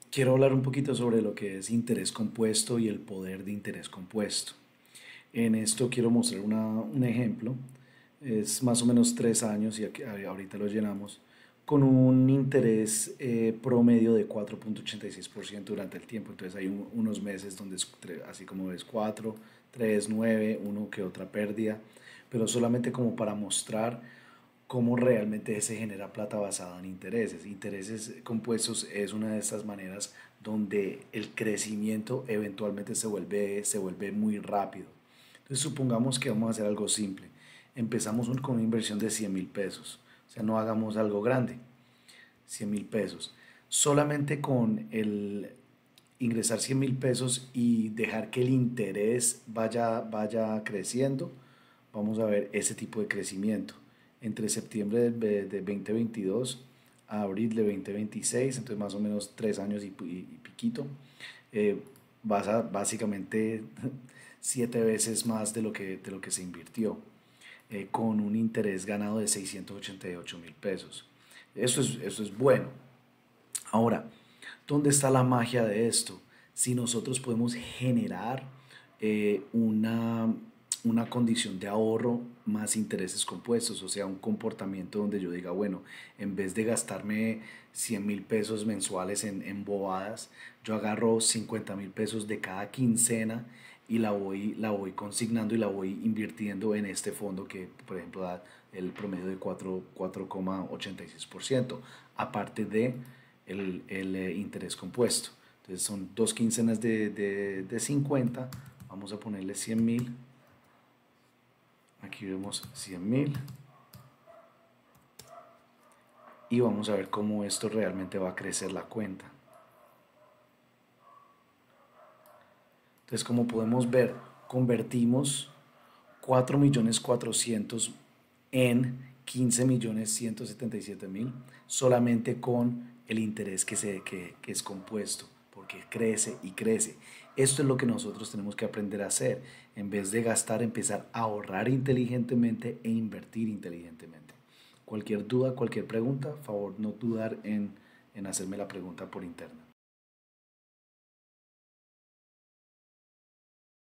Quiero hablar un poquito sobre lo que es interés compuesto y el poder de interés compuesto. En esto quiero mostrar un ejemplo. Es más o menos 3 años y ahorita lo llenamos con un interés promedio de 4,86% durante el tiempo. Entonces hay unos meses donde es así como ves 4, 3, 9, uno que otra pérdida, pero solamente como para mostrar cómo realmente se genera plata basada en intereses. Intereses compuestos es una de estas maneras donde el crecimiento eventualmente se vuelve muy rápido. Entonces supongamos que vamos a hacer algo simple. Empezamos con una inversión de 100.000 pesos. O sea, no hagamos algo grande. 100.000 pesos. Solamente con el ingresar 100.000 pesos y dejar que el interés vaya creciendo, vamos a ver ese tipo de crecimiento. Entre septiembre de 2022 a abril de 2026, entonces más o menos 3 años y piquito, eh, vas a básicamente 7 veces más de lo que se invirtió, con un interés ganado de 688.000 pesos. Eso es bueno. Ahora, ¿dónde está la magia de esto? Si nosotros podemos generar una condición de ahorro más intereses compuestos, o sea, un comportamiento donde yo diga, bueno, en vez de gastarme 100.000 pesos mensuales en bobadas, yo agarro 50.000 pesos de cada quincena y la voy consignando y la voy invirtiendo en este fondo que, por ejemplo, da el promedio de 4,86%, aparte de el interés compuesto. Entonces son dos quincenas de 50, vamos a ponerle 100.000, aquí vemos 100.000 y vamos a ver cómo esto realmente va a crecer la cuenta. Entonces, como podemos ver, convertimos 4.400.000 en 15.177.000 solamente con el interés que es compuesto, porque crece y crece. Esto es lo que nosotros tenemos que aprender a hacer. En vez de gastar, empezar a ahorrar inteligentemente e invertir inteligentemente. Cualquier duda, cualquier pregunta, favor no dudar en hacerme la pregunta por interno.